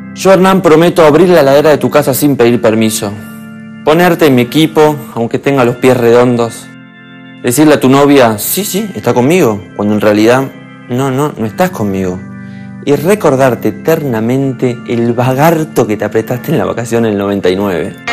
Yo, Hernán, prometo abrir la heladera de tu casa sin pedir permiso. Ponerte en mi equipo, aunque tenga los pies redondos. Decirle a tu novia, sí, está conmigo, cuando en realidad, no estás conmigo. Y recordarte eternamente el vagarto que te apretaste en la vacación del 99.